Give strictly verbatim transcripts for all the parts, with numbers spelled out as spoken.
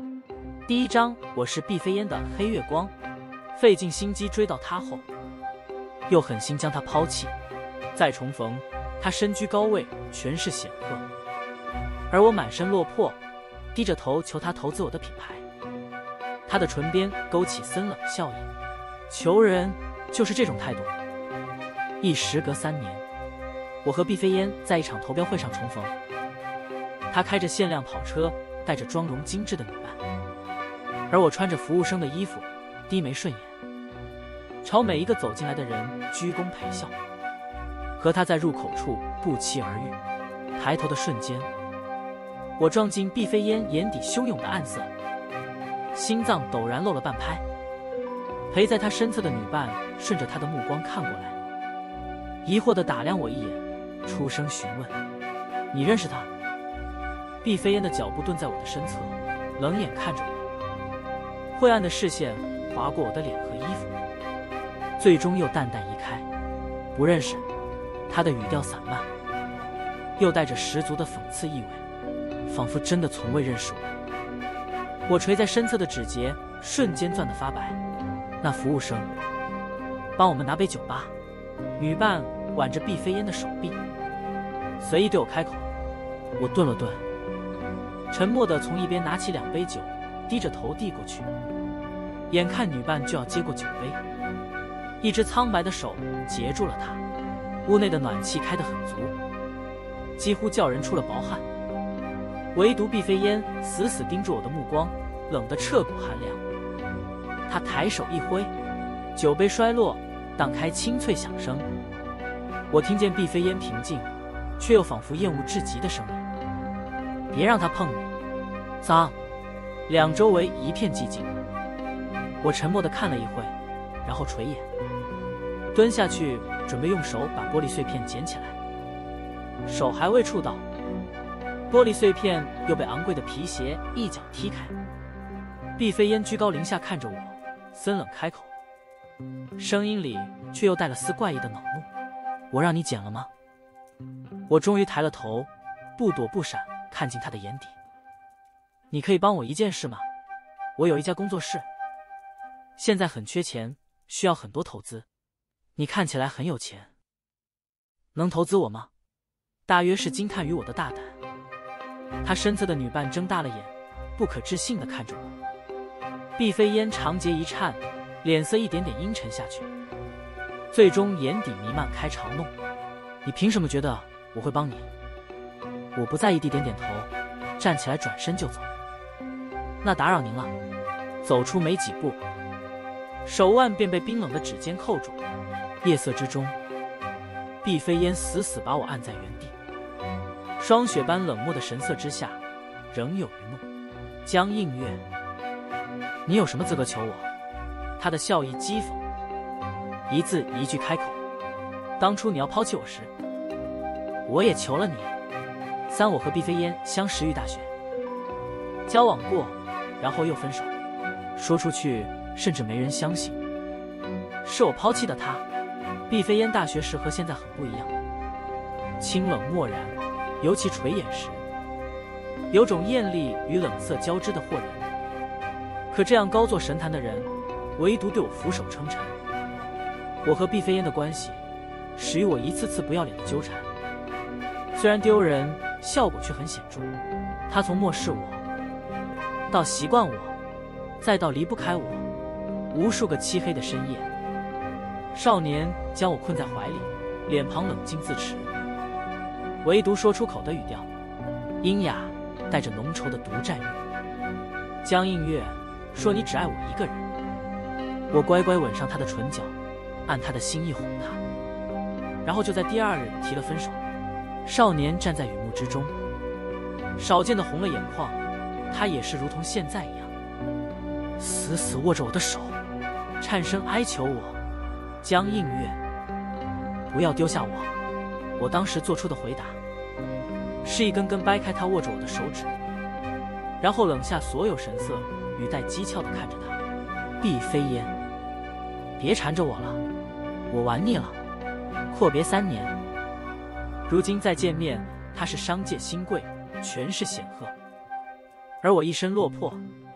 第一章，我是毕飞烟的黑月光，费尽心机追到他后，又狠心将他抛弃。再重逢，他身居高位，权势显赫，而我满身落魄，低着头求他投资我的品牌。他的唇边勾起森冷笑意，求人就是这种态度。一时隔三年，我和毕飞烟在一场投标会上重逢。他开着限量跑车，带着妆容精致的女伴，而我穿着服务生的衣服，低眉顺眼，朝每一个走进来的人鞠躬陪笑。和他在入口处不期而遇，抬头的瞬间，我撞进毕飞烟眼底汹涌的暗色，心脏陡然漏了半拍。陪在他身侧的女伴顺着他的目光看过来，疑惑地打量我一眼，出声询问：“你认识他？”毕飞烟的脚步顿在我的身侧，冷眼看着我，晦暗的视线划过我的脸和衣服，最终又淡淡移开：“不认识。”他的语调散漫，又带着十足的讽刺意味，仿佛真的从未认识我。我垂在身侧的指节瞬间攥得发白。那服务生，帮我们拿杯酒吧。女伴挽着毕飞烟的手臂，随意对我开口。我顿了顿，沉默地从一边拿起两杯酒，低着头递过去。眼看女伴就要接过酒杯，一只苍白的手截住了她。屋内的暖气开得很足，几乎叫人出了薄汗。唯独毕飞烟死死盯住我的目光，冷得彻骨寒凉。他抬手一挥，酒杯摔落，荡开清脆响声。我听见毕飞烟平静，却又仿佛厌恶至极的声音：“别让他碰你，脏！”两周围一片寂静。我沉默地看了一会，然后垂眼，蹲下去准备用手把玻璃碎片捡起来，手还未触到，玻璃碎片又被昂贵的皮鞋一脚踢开。毕飞烟居高临下看着我，森冷开口，声音里却又带了丝怪异的恼怒：“我让你捡了吗？”我终于抬了头，不躲不闪，看进他的眼底：“你可以帮我一件事吗？我有一家工作室，现在很缺钱，需要很多投资。你看起来很有钱，能投资我吗？”大约是惊叹于我的大胆，他身侧的女伴睁大了眼，不可置信地看着我。毕飞烟长睫一颤，脸色一点点阴沉下去，最终眼底弥漫开嘲弄：“你凭什么觉得我会帮你？”我不在意地点点头，站起来转身就走。那打扰您了。走出没几步，手腕便被冰冷的指尖扣住。夜色之中，毕飞烟死死把我按在原地，霜雪般冷漠的神色之下，仍有余怒。江映月，你有什么资格求我？他的笑意讥讽，一字一句开口：“当初你要抛弃我时，我也求了你。三，我和毕飞烟相识于大学，交往过，然后又分手。说出去，甚至没人相信，是我抛弃的他。毕飞烟大学时和现在很不一样，清冷漠然，尤其垂眼时，有种艳丽与冷色交织的惑人。可这样高坐神坛的人，唯独对我俯首称臣。我和毕飞烟的关系，始于我一次次不要脸的纠缠，虽然丢人，效果却很显著。他从漠视我，到习惯我，再到离不开我，无数个漆黑的深夜。少年将我困在怀里，脸庞冷静自持，唯独说出口的语调，阴雅，带着浓稠的独占欲。江映月说：“你只爱我一个人。”我乖乖吻上他的唇角，按他的心意哄他，然后就在第二日提了分手。少年站在雨幕之中，少见的红了眼眶，他也是如同现在一样，死死握着我的手，颤声哀求我：“江映月，不要丢下我。”我当时做出的回答，是一根根掰开他握着我的手指，然后冷下所有神色，语带讥诮地看着他：“毕飞烟，别缠着我了，我玩腻了。阔别三年，如今再见面，他是商界新贵，权势显赫，而我一身落魄，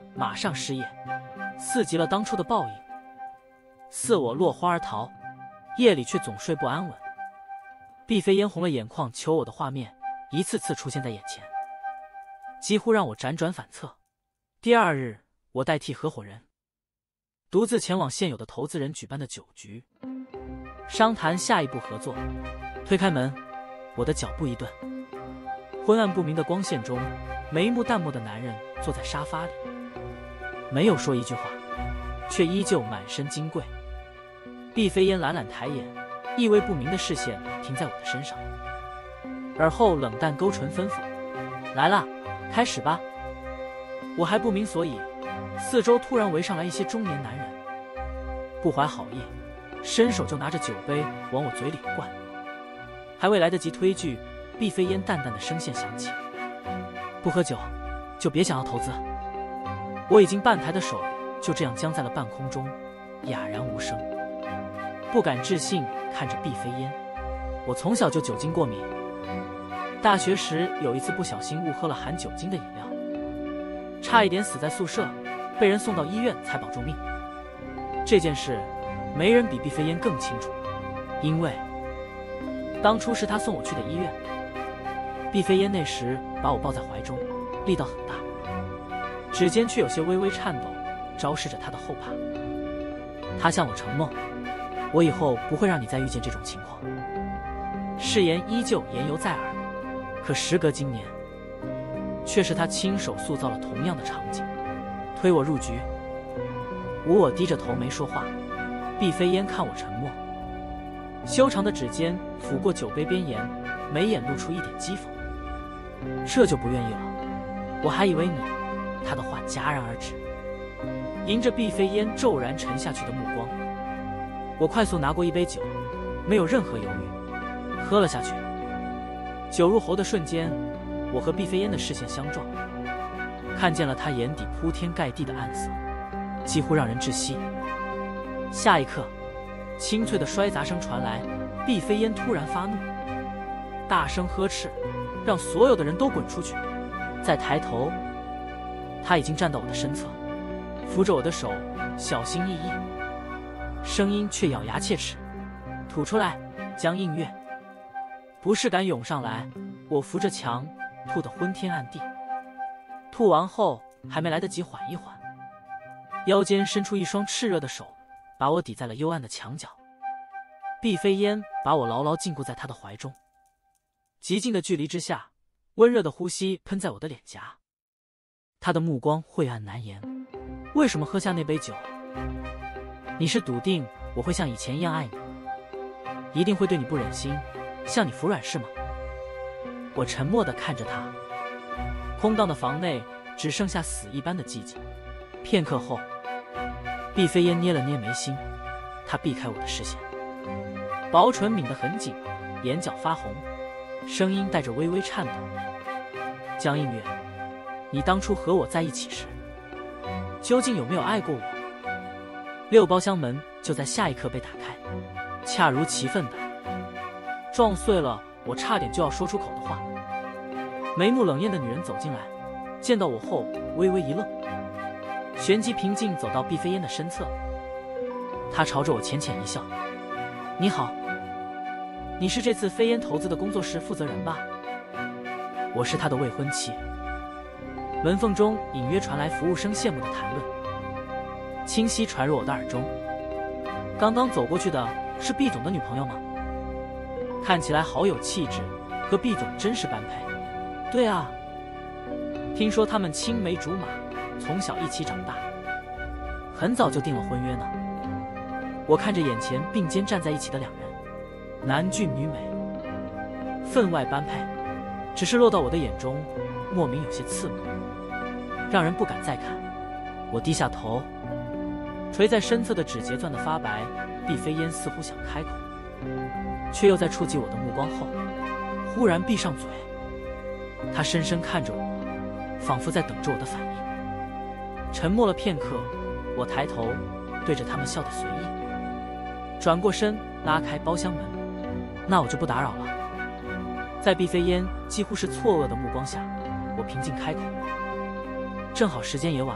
马上失业，似极了当初的报应，似我落荒而逃，夜里却总睡不安稳。毕飞烟红了眼眶求我的画面一次次出现在眼前，几乎让我辗转反侧。第二日，我代替合伙人，独自前往现有的投资人举办的酒局，商谈下一步合作。推开门，我的脚步一顿，昏暗不明的光线中，眉目淡漠的男人坐在沙发里，没有说一句话，却依旧满身金贵。毕飞烟懒懒抬眼，意味不明的视线停在我的身上，而后冷淡勾唇吩咐：“来啦，开始吧。”我还不明所以，四周突然围上来一些中年男人，不怀好意，伸手就拿着酒杯往我嘴里灌。还未来得及推拒，毕飞烟淡淡的声线响起：“不喝酒，就别想要投资。”我已经半抬的手就这样僵在了半空中，哑然无声，不敢置信看着毕飞烟。我从小就酒精过敏，大学时有一次不小心误喝了含酒精的饮料，差一点死在宿舍，被人送到医院才保住命。这件事没人比毕飞烟更清楚，因为当初是他送我去的医院。毕飞烟那时把我抱在怀中，力道很大，指尖却有些微微颤抖，昭示着他的后怕。他向我承诺，我以后不会让你再遇见这种情况。誓言依旧言犹在耳，可时隔今年，却是他亲手塑造了同样的场景，推我入局。无我低着头没说话，毕飞烟看我沉默，修长的指尖抚过酒杯边沿，眉眼露出一点讥讽：“这就不愿意了？我还以为你……”他的话戛然而止，迎着毕飞烟骤然沉下去的目光，我快速拿过一杯酒，没有任何犹豫，喝了下去。酒入喉的瞬间，我和毕飞烟的视线相撞，看见了他眼底铺天盖地的暗色，几乎让人窒息。下一刻，清脆的摔砸声传来，毕飞烟突然发怒，大声呵斥，让所有的人都滚出去。再抬头，他已经站到我的身侧，扶着我的手，小心翼翼，声音却咬牙切齿：“吐出来，江映月。”不适感涌上来，我扶着墙，吐得昏天暗地。吐完后，还没来得及缓一缓，腰间伸出一双炽热的手，把我抵在了幽暗的墙角。毕飞烟把我牢牢禁锢在他的怀中，极近的距离之下，温热的呼吸喷在我的脸颊。他的目光晦暗难言。为什么喝下那杯酒？你是笃定我会像以前一样爱你，一定会对你不忍心，向你服软是吗？我沉默地看着他，空荡的房内只剩下死一般的寂静。片刻后，毕飞烟捏了捏眉心，他避开我的视线，薄唇抿得很紧，眼角发红，声音带着微微颤抖：“江映月，你当初和我在一起时，究竟有没有爱过我？”六包厢门就在下一刻被打开，恰如其分的撞碎了我差点就要说出口的话。眉目冷艳的女人走进来，见到我后微微一愣，旋即平静走到毕飞烟的身侧。她朝着我浅浅一笑：“你好，你是这次飞烟投资的工作室负责人吧？”我是她的未婚妻。门缝中隐约传来服务生羡慕的谈论，清晰传入我的耳中。刚刚走过去的是毕总的女朋友吗？看起来好有气质，和毕总真是般配。对啊，听说他们青梅竹马，从小一起长大，很早就定了婚约呢。我看着眼前并肩站在一起的两人，男俊女美，分外般配，只是落到我的眼中，莫名有些刺目，让人不敢再看。我低下头，垂在身侧的指节攥得发白。毕飞烟似乎想开口，却又在触及我的目光后，忽然闭上嘴。他深深看着我，仿佛在等着我的反应。沉默了片刻，我抬头对着他们笑得随意，转过身拉开包厢门。那我就不打扰了。在毕飞烟几乎是错愕的目光下，我平静开口：“正好时间也晚了，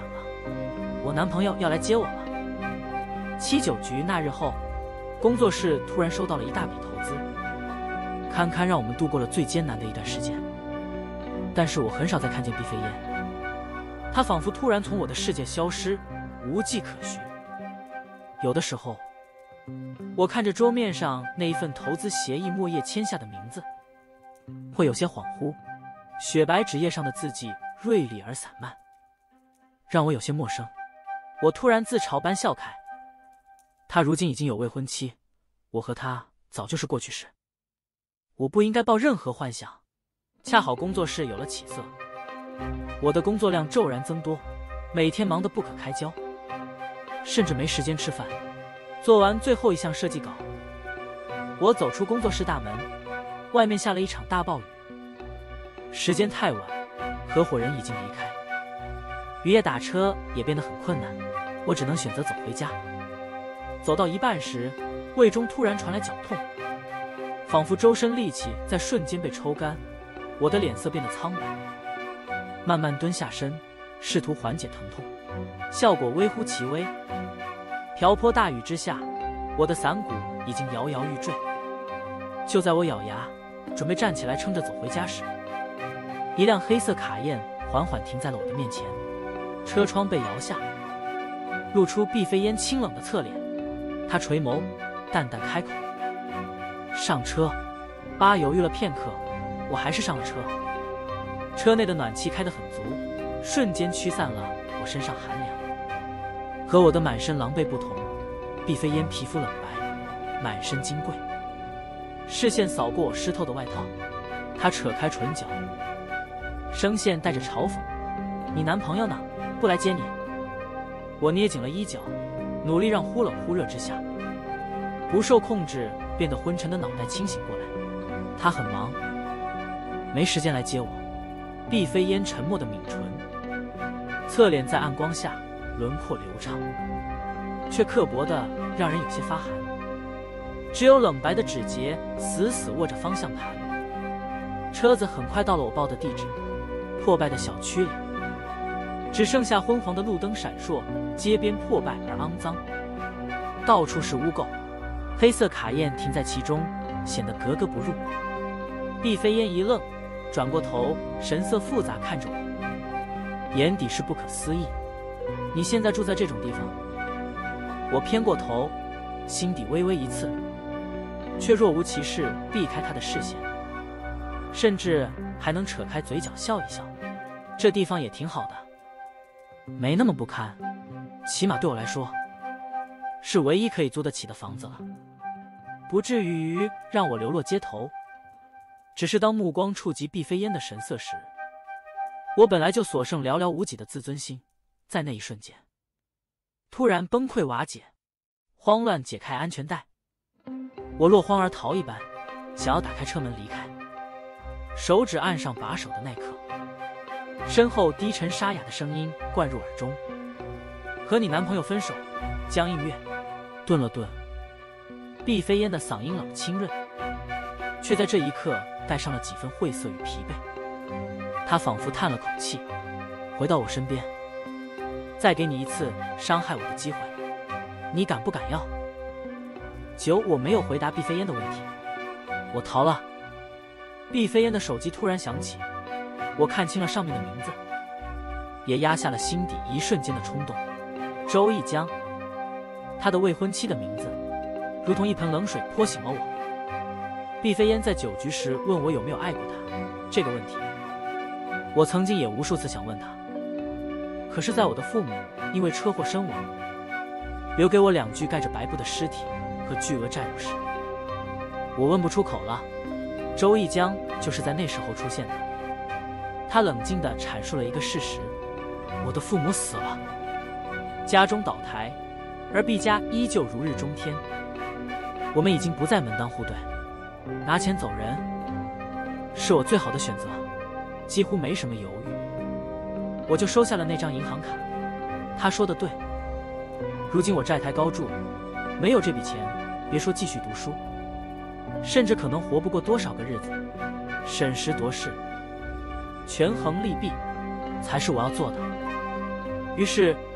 我男朋友要来接我了。七九局那日后，工作室突然收到了一大笔投资，堪堪让我们度过了最艰难的一段时间。但是我很少再看见毕飞烟，他仿佛突然从我的世界消失，无迹可寻。有的时候，我看着桌面上那一份投资协议墨页签下的名字，会有些恍惚。雪白纸页上的字迹锐利而散漫，让我有些陌生。我突然自嘲般笑慨，他如今已经有未婚妻，我和他早就是过去式。我不应该抱任何幻想，恰好工作室有了起色，我的工作量骤然增多，每天忙得不可开交，甚至没时间吃饭。做完最后一项设计稿，我走出工作室大门，外面下了一场大暴雨。时间太晚，合伙人已经离开，雨夜打车也变得很困难，我只能选择走回家。走到一半时，胃中突然传来绞痛，仿佛周身力气在瞬间被抽干，我的脸色变得苍白。慢慢蹲下身，试图缓解疼痛，效果微乎其微。瓢泼大雨之下，我的伞骨已经摇摇欲坠。就在我咬牙准备站起来撑着走回家时，一辆黑色卡宴缓缓停在了我的面前，车窗被摇下，露出毕飞烟清冷的侧脸。他垂眸，淡淡开口：“上车。”爸犹豫了片刻，我还是上了车。车内的暖气开得很足，瞬间驱散了我身上寒凉。和我的满身狼狈不同，毕飞烟皮肤冷白，满身金贵。视线扫过我湿透的外套，他扯开唇角，声线带着嘲讽：“你男朋友呢？不来接你？”我捏紧了衣角，努力让忽冷忽热之下不受控制变得昏沉的脑袋清醒过来。他很忙，没时间来接我。毕飞烟沉默的抿唇，侧脸在暗光下轮廓流畅，却刻薄的让人有些发寒。只有冷白的指节死死握着方向盘。车子很快到了我报的地址，破败的小区里，只剩下昏黄的路灯闪烁，街边破败而肮脏，到处是污垢。黑色卡宴停在其中，显得格格不入。毕飞烟一愣，转过头，神色复杂看着我，眼底是不可思议。你现在住在这种地方？我偏过头，心底微微一刺，却若无其事避开他的视线，甚至还能扯开嘴角笑一笑。这地方也挺好的，没那么不堪，起码对我来说，是唯一可以租得起的房子了，不至于让我流落街头。只是当目光触及毕飞烟的神色时，我本来就所剩寥寥无几的自尊心，在那一瞬间突然崩溃瓦解，慌乱解开安全带，我落荒而逃一般，想要打开车门离开。手指按上把手的那刻，身后低沉沙哑的声音灌入耳中：“和你男朋友分手。”江映月顿了顿，毕飞烟的嗓音冷清润，却在这一刻带上了几分晦涩与疲惫。他仿佛叹了口气，回到我身边：“再给你一次伤害我的机会，你敢不敢要？”九，我没有回答毕飞烟的问题。我逃了。毕飞烟的手机突然响起，我看清了上面的名字，也压下了心底一瞬间的冲动。周一江，他的未婚妻的名字，如同一盆冷水泼醒了我。毕飞烟在酒局时问我有没有爱过他，这个问题，我曾经也无数次想问他。可是在我的父母因为车祸身亡，留给我两具盖着白布的尸体和巨额债务时，我问不出口了。周一江就是在那时候出现的。他冷静地阐述了一个事实：我的父母死了，家中倒台，而毕家依旧如日中天。我们已经不再门当户对，拿钱走人是我最好的选择，几乎没什么犹豫，我就收下了那张银行卡。他说的对，如今我债台高筑，没有这笔钱，别说继续读书，甚至可能活不过多少个日子。审时度势，权衡利弊，才是我要做的。于是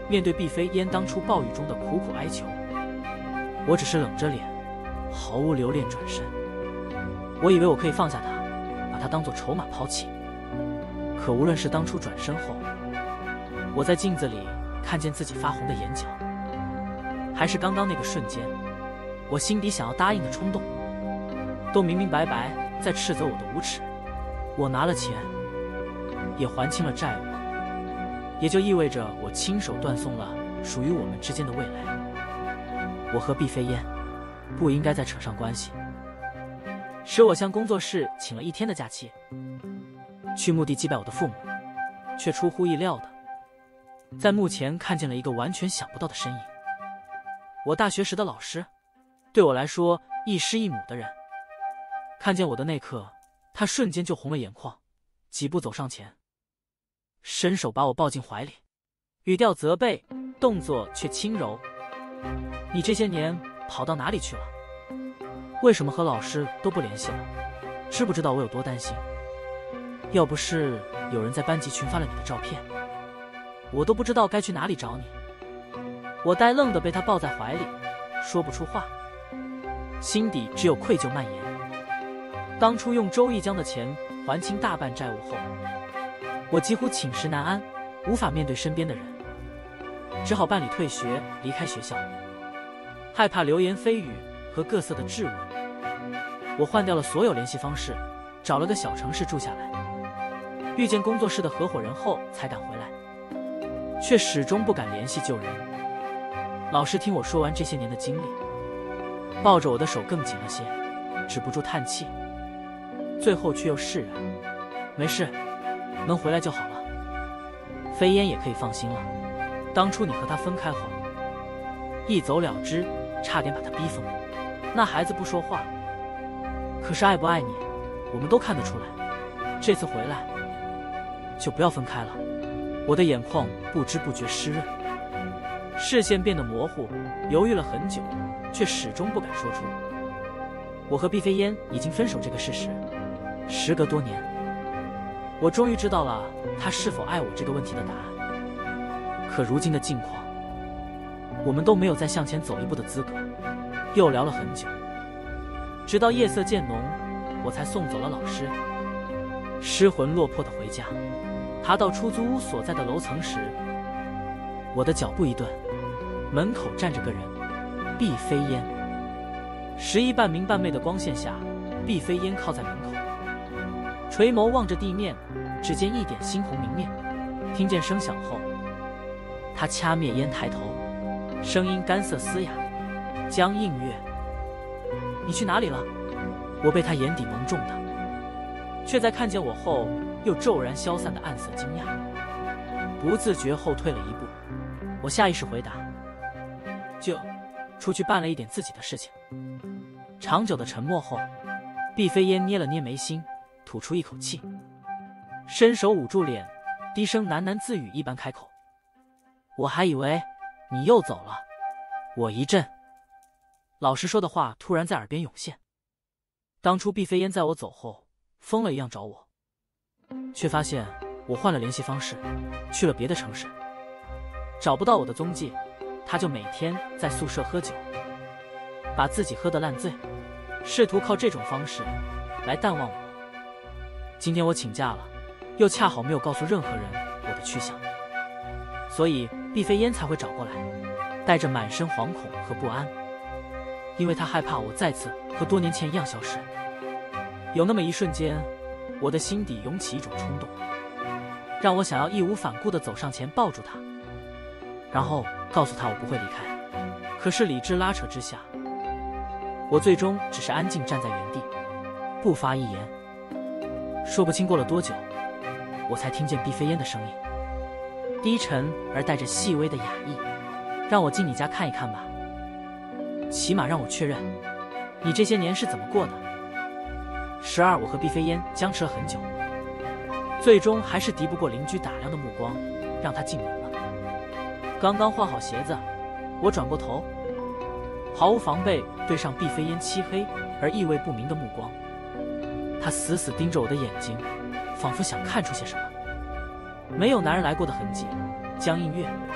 面对毕飞烟当初暴雨中的苦苦哀求，我只是冷着脸，毫无留恋转身。我以为我可以放下他，把他当作筹码抛弃。可无论是当初转身后，我在镜子里看见自己发红的眼角，还是刚刚那个瞬间，我心底想要答应的冲动，都明明白白在斥责我的无耻。我拿了钱，也还清了债务，也就意味着我亲手断送了属于我们之间的未来。我和毕飞烟不应该再扯上关系，使我向工作室请了一天的假期，去墓地祭拜我的父母，却出乎意料的在墓前看见了一个完全想不到的身影。我大学时的老师，对我来说亦师亦母的人。看见我的那刻，他瞬间就红了眼眶，几步走上前，伸手把我抱进怀里，语调责备，动作却轻柔。你这些年跑到哪里去了？为什么和老师都不联系了？知不知道我有多担心？要不是有人在班级群发了你的照片，我都不知道该去哪里找你。我呆愣地被他抱在怀里，说不出话，心底只有愧疚蔓延。当初用周一江的钱还清大半债务后，我几乎寝食难安，无法面对身边的人，只好办理退学，离开学校。害怕流言蜚语和各色的质问，我换掉了所有联系方式，找了个小城市住下来。遇见工作室的合伙人后才敢回来，却始终不敢联系旧人。老师听我说完这些年的经历，抱着我的手更紧了些，止不住叹气，最后却又释然，没事，能回来就好了。飞烟也可以放心了，当初你和他分开后一走了之，差点把他逼疯。那孩子不说话，可是爱不爱你我们都看得出来。这次回来就不要分开了。我的眼眶不知不觉湿润，视线变得模糊，犹豫了很久，却始终不敢说出我和毕飞烟已经分手这个事实。时隔多年，我终于知道了他是否爱我这个问题的答案。可如今的境况，我们都没有再向前走一步的资格。又聊了很久，直到夜色渐浓，我才送走了老师，失魂落魄的回家。爬到出租屋所在的楼层时，我的脚步一顿，门口站着个人，毕飞烟。十一半明半昧的光线下，毕飞烟靠在门口，垂眸望着地面，指尖一点猩红明灭。听见声响后，他掐灭烟抬头，声音干涩嘶哑，江映月，你去哪里了？我被他眼底蒙中的，却在看见我后又骤然消散的暗色惊讶，不自觉后退了一步。我下意识回答，就出去办了一点自己的事情。长久的沉默后，毕飞烟捏了捏眉心，吐出一口气，伸手捂住脸，低声喃喃自语一般开口，我还以为你又走了。我一震，老师说的话突然在耳边涌现。当初毕飞烟在我走后疯了一样找我，却发现我换了联系方式，去了别的城市，找不到我的踪迹。他就每天在宿舍喝酒，把自己喝得烂醉，试图靠这种方式来淡忘我。今天我请假了，又恰好没有告诉任何人我的去向，所以毕飞烟才会找过来，带着满身惶恐和不安，因为他害怕我再次和多年前一样消失。有那么一瞬间，我的心底涌起一种冲动，让我想要义无反顾地走上前抱住他，然后告诉他我不会离开。可是理智拉扯之下，我最终只是安静站在原地，不发一言。说不清过了多久，我才听见毕飞烟的声音，低沉而带着细微的哑意，让我进你家看一看吧，起码让我确认你这些年是怎么过的。时而我和毕飞烟僵持了很久，最终还是敌不过邻居打量的目光，让他进门了。刚刚换好鞋子，我转过头，毫无防备对上毕飞烟漆黑而意味不明的目光。他死死盯着我的眼睛，仿佛想看出些什么。没有男人来过的痕迹。江映月，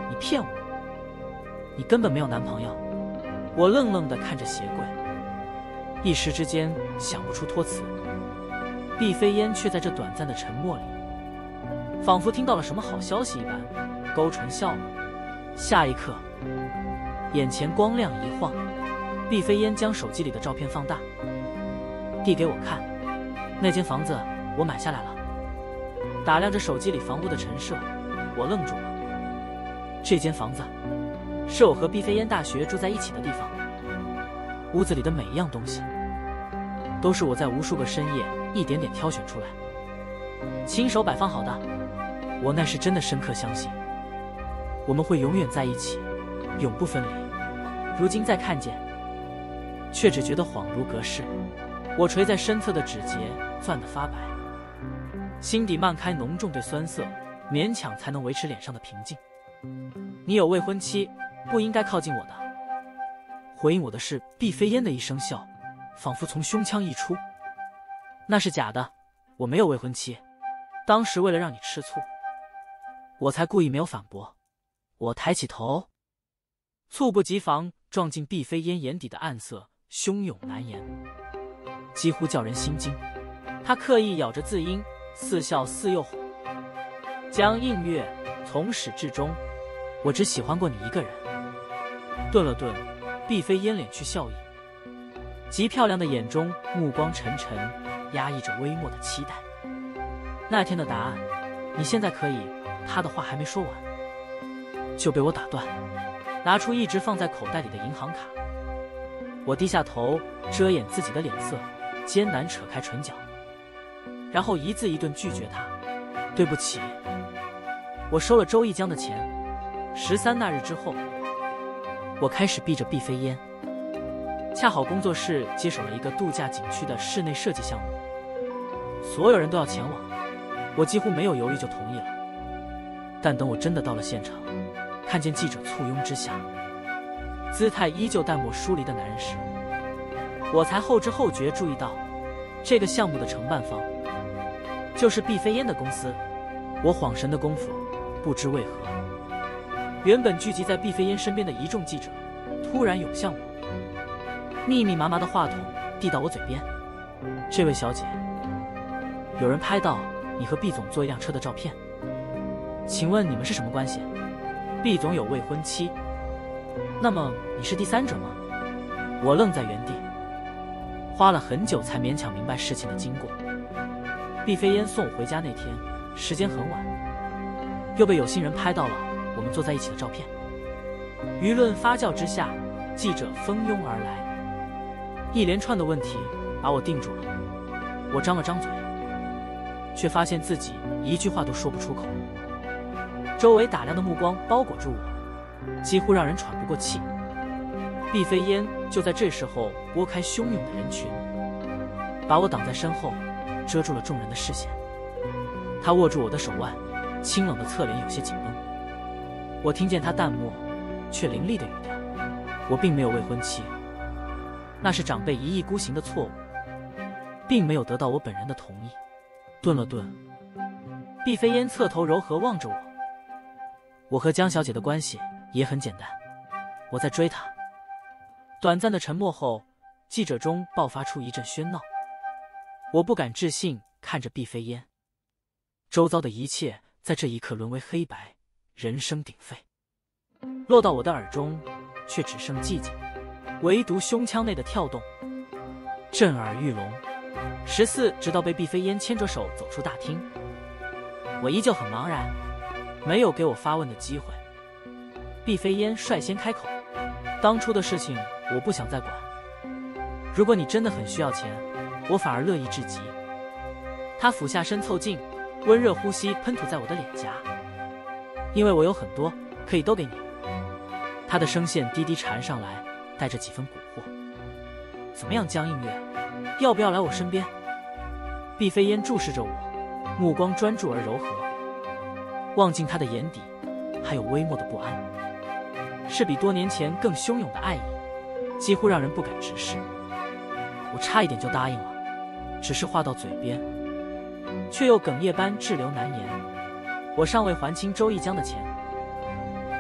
你骗我，你根本没有男朋友。我愣愣地看着鞋柜，一时之间想不出托词。毕飞烟却在这短暂的沉默里，仿佛听到了什么好消息一般，勾唇笑了。下一刻，眼前光亮一晃，毕飞烟将手机里的照片放大，递给我看。那间房子我买下来了。打量着手机里房屋的陈设，我愣住了。这间房子是我和毕飞烟大学住在一起的地方，屋子里的每一样东西都是我在无数个深夜一点点挑选出来，亲手摆放好的。我那是真的深刻相信我们会永远在一起，永不分离。如今再看见，却只觉得恍如隔世。我垂在身侧的指节攥得发白，心底漫开浓重对酸涩，勉强才能维持脸上的平静。你有未婚妻，不应该靠近我的。回应我的是毕飞烟的一声笑，仿佛从胸腔溢出。那是假的，我没有未婚妻。当时为了让你吃醋，我才故意没有反驳。我抬起头，猝不及防撞进毕飞烟眼底的暗色，汹涌难言，几乎叫人心惊。他刻意咬着字音，似笑似诱哄。江映月，从始至终，我只喜欢过你一个人。顿了顿，毕飞烟敛去笑意，极漂亮的眼中目光沉沉，压抑着微漠的期待。那天的答案，你现在可以……他的话还没说完，就被我打断，拿出一直放在口袋里的银行卡。我低下头，遮掩自己的脸色，艰难扯开唇角，然后一字一顿拒绝他：“对不起，我收了周一江的钱。”十三那日之后，我开始避着毕飞烟。恰好工作室接手了一个度假景区的室内设计项目，所有人都要前往，我几乎没有犹豫就同意了。但等我真的到了现场，看见记者簇拥之下，姿态依旧淡漠疏离的男人时，我才后知后觉注意到，这个项目的承办方就是毕飞烟的公司。我恍神的功夫，不知为何，原本聚集在毕飞烟身边的一众记者突然涌向我，密密麻麻的话筒递到我嘴边：“这位小姐，有人拍到你和毕总坐一辆车的照片，请问你们是什么关系？毕总有未婚妻，那么你是第三者吗？”我愣在原地，花了很久才勉强明白事情的经过。毕飞烟送我回家那天，时间很晚，又被有心人拍到了我们坐在一起的照片。舆论发酵之下，记者蜂拥而来，一连串的问题把我定住了。我张了张嘴，却发现自己一句话都说不出口。周围打量的目光包裹住我，几乎让人喘不过气。毕飞烟就在这时候拨开汹涌的人群，把我挡在身后，遮住了众人的视线。他握住我的手腕，清冷的侧脸有些紧绷。我听见他淡漠却凌厉的语调：“我并没有未婚妻，那是长辈一意孤行的错误，并没有得到我本人的同意。”顿了顿，毕飞烟侧头柔和望着我：“我和江小姐的关系也很简单，我在追她。”短暂的沉默后，记者中爆发出一阵喧闹。我不敢置信看着毕飞烟，周遭的一切在这一刻沦为黑白，人声鼎沸。落到我的耳中，却只剩寂静，唯独胸腔内的跳动震耳欲聋。十四，直到被毕飞烟牵着手走出大厅，我依旧很茫然，没有给我发问的机会。毕飞烟率先开口：“当初的事情我不想再管，如果你真的很需要钱，我反而乐意至极。”他俯下身凑近，温热呼吸喷吐在我的脸颊：“因为我有很多可以都给你。”他的声线低低缠上来，带着几分蛊惑：“怎么样，江映月，要不要来我身边？”毕飞烟注视着我，目光专注而柔和，望进他的眼底还有微漠的不安，是比多年前更汹涌的爱意，几乎让人不敢直视。我差一点就答应了，只是话到嘴边，却又哽咽般滞留难言。我尚未还清周一江的钱，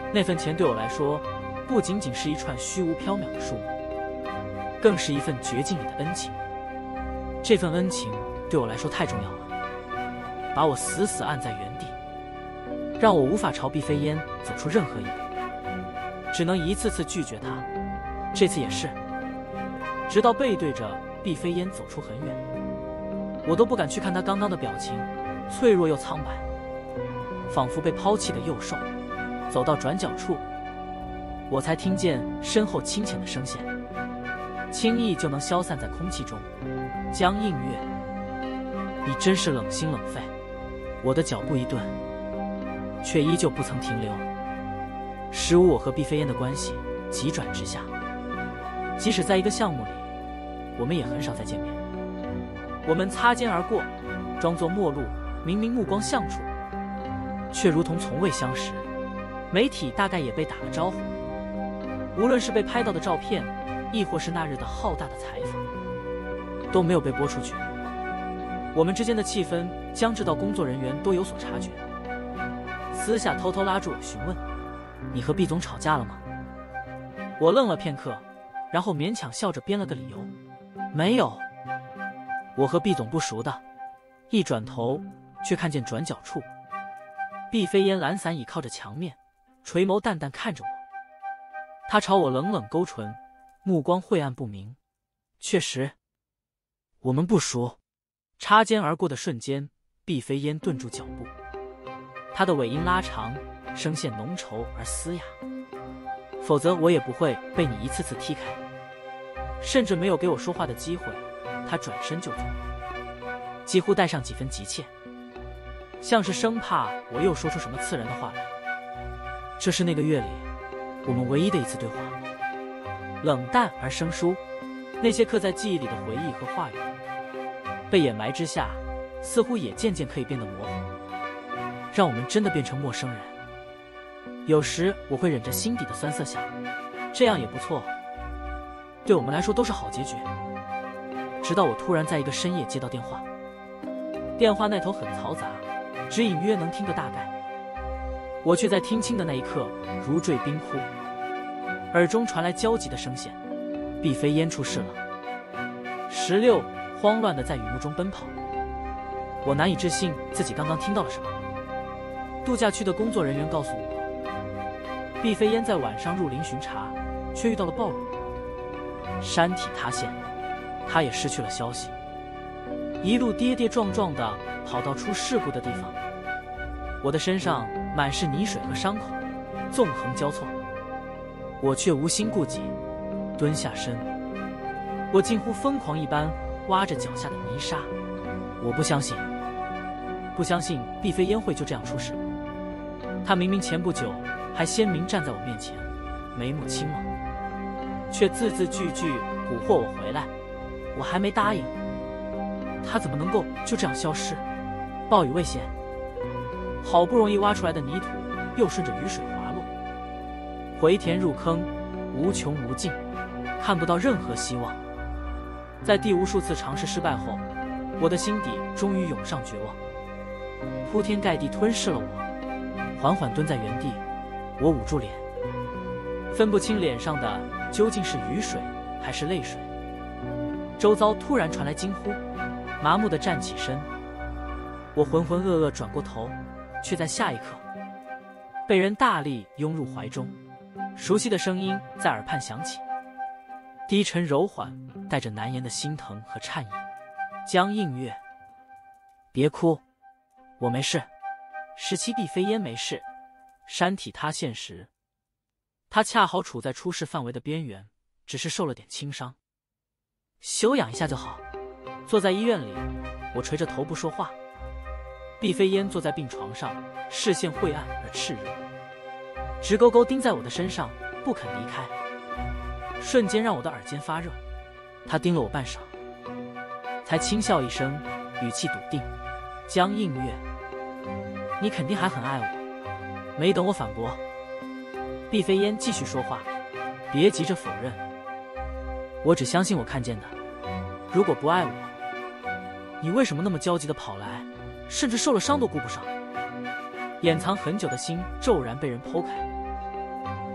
那份钱对我来说，不仅仅是一串虚无缥缈的数目，更是一份绝境里的恩情。这份恩情对我来说太重要了，把我死死按在原地，让我无法朝毕飞烟走出任何一步，只能一次次拒绝他。这次也是，直到背对着毕飞烟走出很远，我都不敢去看他刚刚的表情，脆弱又苍白，仿佛被抛弃的幼兽。走到转角处，我才听见身后清浅的声线，轻易就能消散在空气中。江映月，你真是冷心冷肺。我的脚步一顿，却依旧不曾停留。十五，我和毕飞烟的关系急转直下，即使在一个项目里，我们也很少再见面。我们擦肩而过，装作陌路，明明目光相触，却如同从未相识。媒体大概也被打了招呼，无论是被拍到的照片，亦或是那日的浩大的采访，都没有被播出去。我们之间的气氛僵直到工作人员都有所察觉，私下偷偷拉住我询问：“你和毕总吵架了吗？”我愣了片刻，然后勉强笑着编了个理由：“没有，我和毕总不熟的。”一转头，却看见转角处，毕飞烟懒散倚靠着墙面，垂眸淡淡看着我。他朝我冷冷勾唇，目光晦暗不明。确实，我们不熟。擦肩而过的瞬间，毕飞烟顿住脚步，他的尾音拉长，声线浓稠而嘶哑。否则我也不会被你一次次踢开。甚至没有给我说话的机会，他转身就走，几乎带上几分急切，像是生怕我又说出什么刺人的话来。这是那个月里我们唯一的一次对话，冷淡而生疏，那些刻在记忆里的回忆和话语，被掩埋之下，似乎也渐渐可以变得模糊，让我们真的变成陌生人。有时我会忍着心底的酸涩想，这样也不错，对我们来说都是好结局。直到我突然在一个深夜接到电话，电话那头很嘈杂，只隐约能听个大概，我却在听清的那一刻如坠冰窟，耳中传来焦急的声线：毕飞烟出事了。十六慌乱地在雨幕中奔跑，我难以置信自己刚刚听到了什么。度假区的工作人员告诉我，毕飞烟在晚上入林巡查，却遇到了暴雨，山体塌陷，他也失去了消息，一路跌跌撞撞地跑到出事故的地方。我的身上满是泥水和伤口，纵横交错，我却无心顾及，蹲下身，我近乎疯狂一般挖着脚下的泥沙。我不相信，不相信毕飞烟会就这样出事。他明明前不久还鲜明站在我面前，眉目清冷，却字字句句蛊惑我回来。我还没答应，他怎么能够就这样消失？暴雨未歇，好不容易挖出来的泥土又顺着雨水滑落，回填入坑，无穷无尽，看不到任何希望。在第无数次尝试失败后，我的心底终于涌上绝望，铺天盖地吞噬了我，缓缓蹲在原地。我捂住脸，分不清脸上的究竟是雨水还是泪水。周遭突然传来惊呼，麻木地站起身。我浑浑噩噩转过头，却在下一刻被人大力拥入怀中，熟悉的声音在耳畔响起，低沉柔缓，带着难言的心疼和颤意。江映月，别哭，我没事。十七，毕飞烟没事。山体塌陷时，他恰好处在出事范围的边缘，只是受了点轻伤，休养一下就好。坐在医院里，我垂着头不说话。毕飞烟坐在病床上，视线晦暗而炽热，直勾勾盯在我的身上，不肯离开，瞬间让我的耳尖发热。他盯了我半晌，才轻笑一声，语气笃定：江映月，你肯定还很爱我。没等我反驳，毕飞烟继续说话：别急着否认，我只相信我看见的。如果不爱我，你为什么那么焦急地跑来，甚至受了伤都顾不上？掩藏很久的心骤然被人剖开，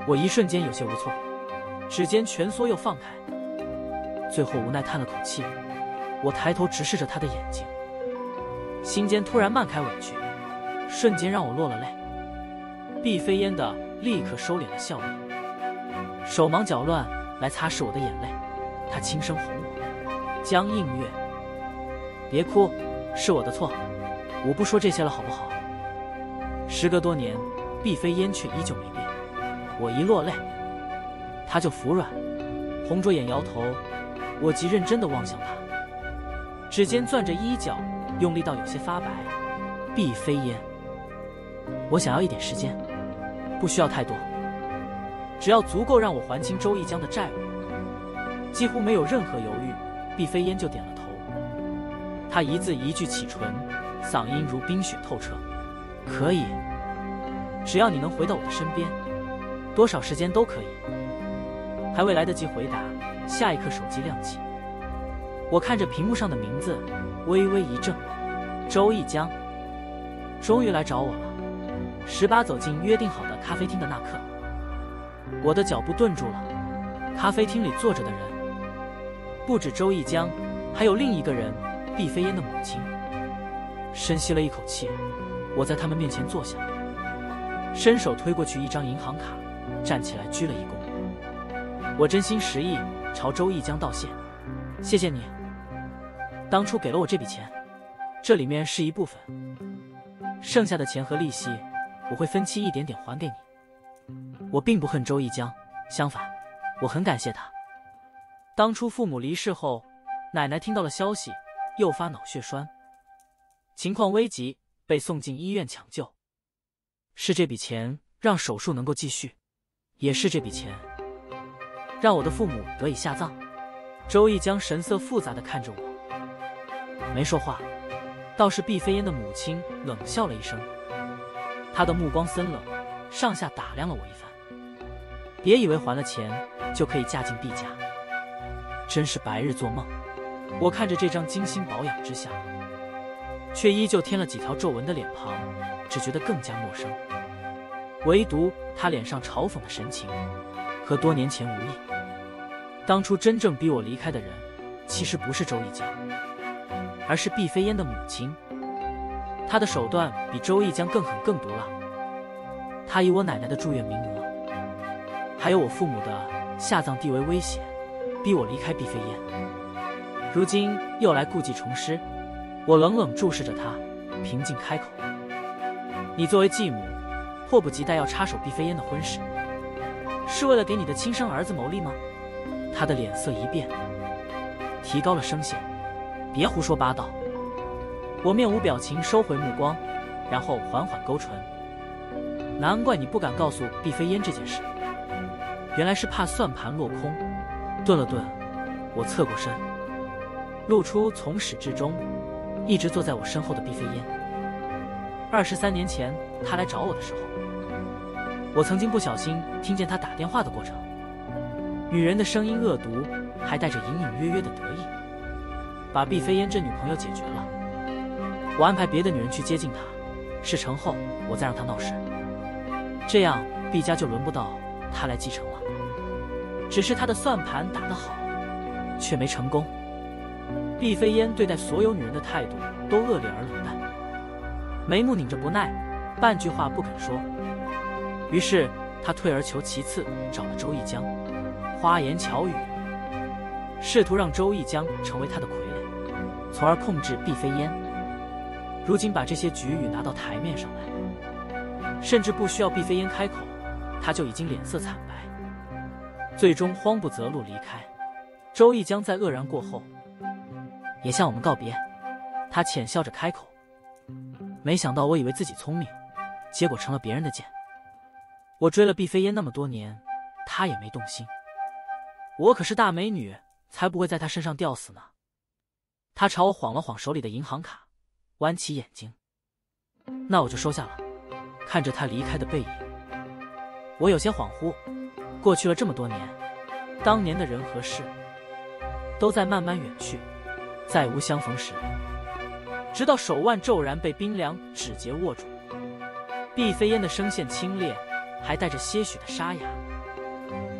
我一瞬间有些无措，指尖蜷缩又放开，最后无奈叹了口气。我抬头直视着他的眼睛，心间突然漫开委屈，瞬间让我落了泪。毕飞烟的立刻收敛了笑意，手忙脚乱来擦拭我的眼泪。他轻声哄我：“江映月，别哭，是我的错，我不说这些了，好不好？”时隔多年，毕飞烟却依旧没变。我一落泪，他就服软，红着眼摇头。我极认真地望向他，指尖攥着衣角，用力到有些发白。毕飞烟，我想要一点时间，不需要太多，只要足够让我还清周一江的债务。几乎没有任何犹豫，毕飞烟就点了头。他一字一句启唇，嗓音如冰雪透彻：“可以，只要你能回到我的身边，多少时间都可以。”还未来得及回答，下一刻手机亮起，我看着屏幕上的名字，微微一怔：周一江，终于来找我了。十八走进约定好的咖啡厅的那刻，我的脚步顿住了。咖啡厅里坐着的人，不止周一江，还有另一个人，毕飞烟的母亲。深吸了一口气，我在他们面前坐下，伸手推过去一张银行卡，站起来鞠了一躬。我真心实意朝周一江道谢：“谢谢你，当初给了我这笔钱，这里面是一部分，剩下的钱和利息我会分期一点点还给你。”我并不恨周一江，相反，我很感谢他。当初父母离世后，奶奶听到了消息，诱发脑血栓，情况危急，被送进医院抢救。是这笔钱让手术能够继续，也是这笔钱让我的父母得以下葬。周一江神色复杂地看着我，没说话，倒是毕飞烟的母亲冷笑了一声，她的目光森冷，上下打量了我一番。别以为还了钱就可以嫁进毕家，真是白日做梦。我看着这张精心保养之下却依旧添了几条皱纹的脸庞，只觉得更加陌生。唯独他脸上嘲讽的神情和多年前无异。当初真正逼我离开的人，其实不是周一江，而是毕飞烟的母亲。他的手段比周一江更狠更毒辣。他以我奶奶的住院名额，还有我父母的下葬地为威胁，逼我离开毕飞烟。如今又来故技重施。我冷冷注视着他，平静开口：“你作为继母，迫不及待要插手毕飞烟的婚事，是为了给你的亲生儿子谋利吗？”他的脸色一变，提高了声线：“别胡说八道！”我面无表情收回目光，然后缓缓勾唇：“难怪你不敢告诉毕飞烟这件事，原来是怕算盘落空。”顿了顿，我侧过身，露出从始至终一直坐在我身后的毕飞烟。二十三年前，他来找我的时候，我曾经不小心听见他打电话的过程。女人的声音恶毒，还带着隐隐约约的得意。把毕飞烟这女朋友解决了，我安排别的女人去接近她，事成后我再让她闹事，这样毕家就轮不到她来继承了。只是他的算盘打得好，却没成功。毕飞烟对待所有女人的态度都恶劣而冷淡，眉目拧着不耐，半句话不肯说。于是他退而求其次，找了周一江，花言巧语，试图让周一江成为他的傀儡，从而控制毕飞烟。如今把这些局语拿到台面上来，甚至不需要毕飞烟开口，他就已经脸色惨白，最终慌不择路离开。周一江在愕然过后也向我们告别，他浅笑着开口：“没想到我以为自己聪明，结果成了别人的箭。我追了毕飞烟那么多年，他也没动心。我可是大美女，才不会在他身上吊死呢。”他朝我晃了晃手里的银行卡，弯起眼睛：“那我就收下了。”看着他离开的背影，我有些恍惚。过去了这么多年，当年的人和事都在慢慢远去，再无相逢时。直到手腕骤然被冰凉指节握住，毕飞烟的声线清冽，还带着些许的沙哑。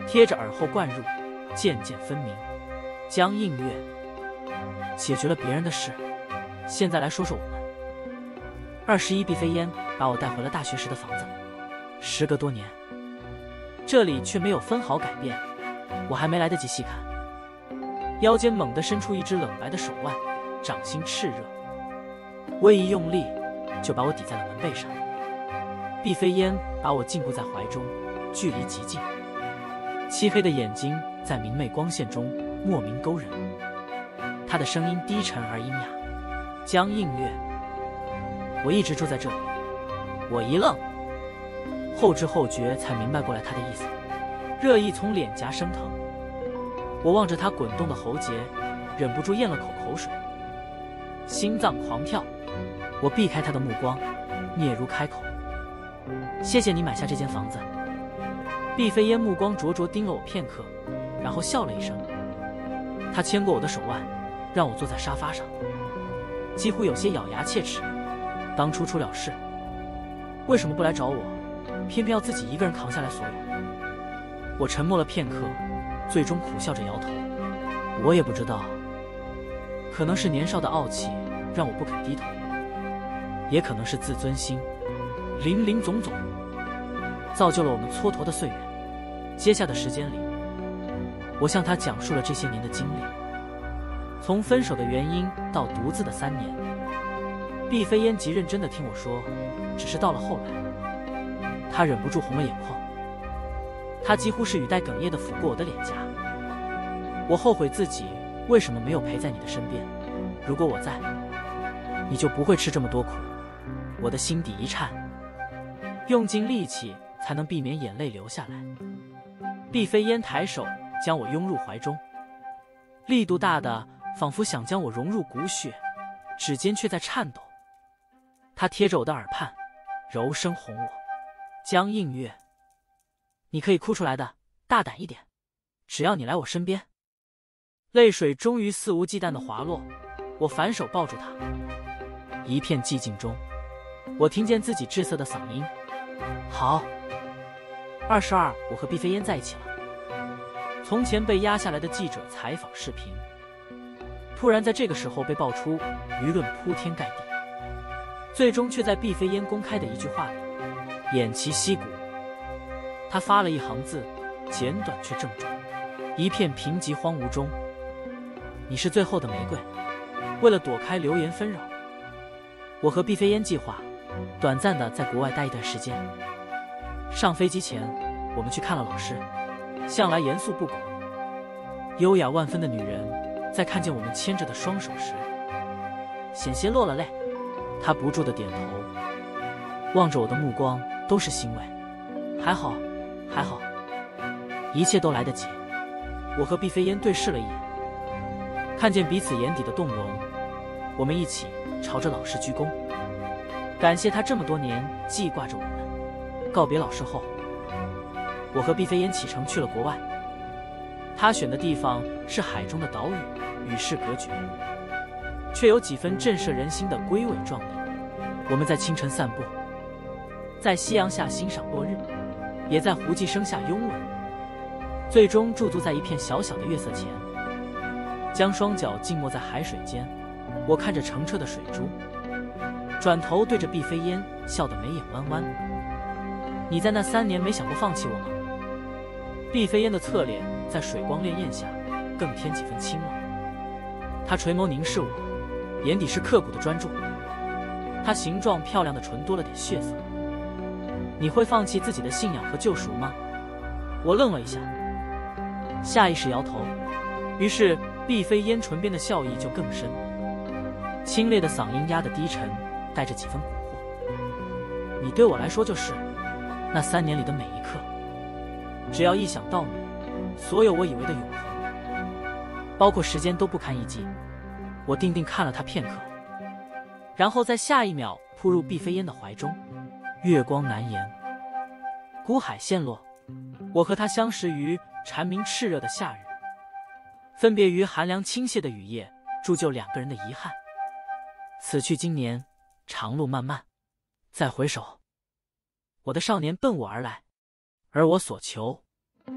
贴着耳后灌入，渐渐分明。江映月解决了别人的事，现在来说说我们。二十一，毕飞烟把我带回了大学时的房子。时隔多年，这里却没有分毫改变。我还没来得及细看，腰间猛地伸出一只冷白的手腕，掌心炽热，微一用力，就把我抵在了门背上。毕飞烟把我禁锢在怀中，距离极近，漆黑的眼睛在明媚光线中莫名勾人。他的声音低沉而阴雅：“江映月，我一直住在这里。”我一愣，后知后觉才明白过来他的意思，热意从脸颊升腾。我望着他滚动的喉结，忍不住咽了口口水，心脏狂跳。我避开他的目光，嗫嚅开口：“谢谢你买下这间房子。”毕飞烟目光灼灼盯了我片刻，然后笑了一声。他牵过我的手腕，让我坐在沙发上，几乎有些咬牙切齿。当初出了事，为什么不来找我，偏偏要自己一个人扛下来所有？我沉默了片刻，最终苦笑着摇头。我也不知道，可能是年少的傲气让我不肯低头，也可能是自尊心，林林总总造就了我们蹉跎的岁月。接下的时间里，我向他讲述了这些年的经历，从分手的原因到独自的三年。毕飞烟极认真地听我说，只是到了后来，他忍不住红了眼眶。他几乎是语带哽咽地抚过我的脸颊。我后悔自己为什么没有陪在你的身边，如果我在，你就不会吃这么多苦。我的心底一颤，用尽力气才能避免眼泪流下来。毕飞烟抬手将我拥入怀中，力度大的仿佛想将我融入骨血，指尖却在颤抖。他贴着我的耳畔，柔声哄我：“江映月，你可以哭出来的，大胆一点，只要你来我身边。”泪水终于肆无忌惮地滑落，我反手抱住他。一片寂静中，我听见自己滞涩的嗓音：“好。”二十二，我和毕飞烟在一起了。从前被压下来的记者采访视频，突然在这个时候被爆出，舆论铺天盖地，最终却在毕飞烟公开的一句话里偃旗息鼓。他发了一行字，简短却郑重：一片贫瘠荒芜中，你是最后的玫瑰。为了躲开流言纷扰，我和毕飞烟计划短暂的在国外待一段时间。上飞机前，我们去看了老师，向来严肃不苟、优雅万分的女人，在看见我们牵着的双手时，险些落了泪。她不住的点头，望着我的目光都是欣慰。还好，还好，一切都来得及。我和毕飞烟对视了一眼，看见彼此眼底的动容，我们一起朝着老师鞠躬，感谢他这么多年记挂着我们。告别老师后，我和毕飞烟启程去了国外。他选的地方是海中的岛屿，与世隔绝，却有几分震慑人心的龟尾壮丽。我们在清晨散步，在夕阳下欣赏落日，也在胡姬声下拥吻，最终驻足在一片小小的月色前，将双脚浸没在海水间。我看着澄澈的水珠，转头对着毕飞烟笑得眉眼弯弯。你在那三年没想过放弃我吗？毕飞烟的侧脸在水光潋滟下更添几分清冷，他垂眸凝视我，眼底是刻骨的专注。他形状漂亮的唇多了点血色。你会放弃自己的信仰和救赎吗？我愣了一下，下意识摇头。于是毕飞烟唇边的笑意就更深，清冽的嗓音压得低沉，带着几分蛊惑。你对我来说就是那三年里的每一刻，只要一想到你，所有我以为的永恒，包括时间都不堪一击。我定定看了他片刻，然后在下一秒扑入毕飞烟的怀中。月光难言，孤海陷落，我和他相识于蝉鸣炽热的夏日，分别于寒凉倾泻的雨夜，铸就两个人的遗憾。此去经年，长路漫漫，再回首，我的少年奔我而来，而我所求，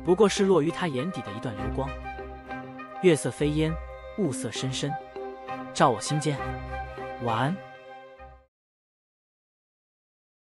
不过是落于他眼底的一段流光。月色飞烟，雾色深深，照我心间。晚安。